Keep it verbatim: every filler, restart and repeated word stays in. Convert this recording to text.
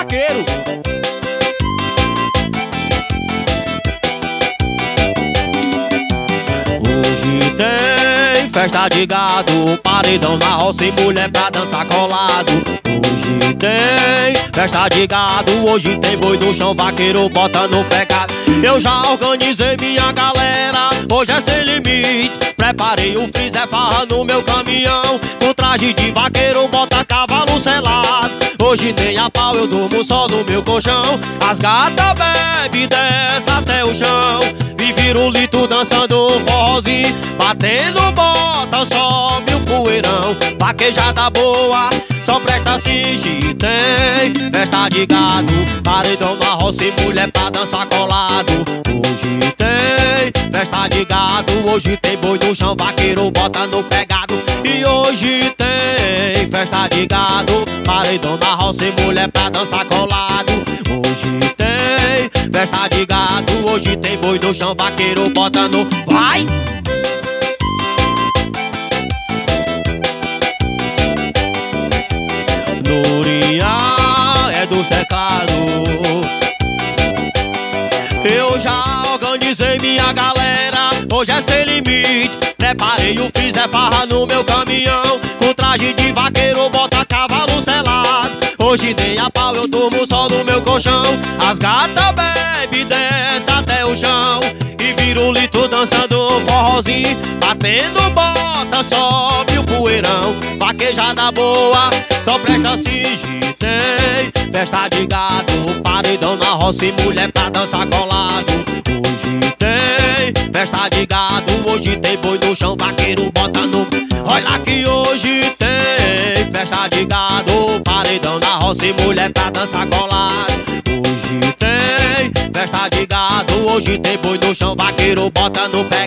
vaqueiro. Hoje tem festa de gado, paredão na roça e mulher pra dançar colado. Hoje tem festa de gado, hoje tem boi no chão, vaqueiro bota no pecado. Eu já organizei minha galera, hoje é sem limite. Preparei o freezer, farra no meu caminhão, com traje de vaqueiro, bota cavalo selado. Hoje tem a pau, eu durmo só no meu colchão. As gatas bebem, desce até o chão, e vira o litro dançando forrozinho, batendo bota, sobe o poeirão. Vaquejada boa, só presta se tem festa de gado, paredão na roça e mulher pra dançar colado. Hoje tem festa de gado, hoje tem boi no chão, vaqueiro bota no pegado. E hoje tem festa de gado, paredão na roça e mulher pra dançar colado. Hoje tem festa de gado, hoje tem boi no chão, vaqueiro bota no... Vai! Nurinha é dos teclados. Eu já organizei minha galera, hoje é sem limite. Preparei o freezer, farra no meu caminhão, com traje de vaqueiro, bota cavalo selado. Hoje tem a pau, eu durmo só no meu colchão. As gatas bebem, desce até o chão, e vira o litro dançando forrozinho, batendo bota, sobe o poeirão. Vaquejada boa, só presta se tem festa de gado, paredão na roça e mulher pra dançar colado. Hoje tem festa de gado, hoje tem boi no chão, vaqueiro bota no... Olha que hoje tem festa de gado, paredão na roça e mulher pra dançar colado. Hoje tem festa de gado, hoje tem boi no chão, vaqueiro bota no pé.